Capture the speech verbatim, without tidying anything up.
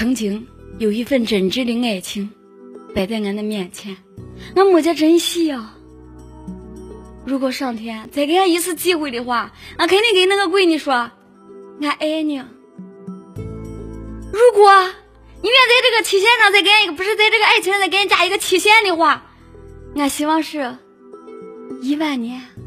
曾经有一份真挚的爱情摆在俺的面前，俺没见珍惜啊。如果上天再给俺一次机会的话，俺肯定给那个闺女说俺爱你。如果你愿在这个期限上再给俺一个，不是在这个爱情上再给俺加一个期限的话，俺希望是一万年。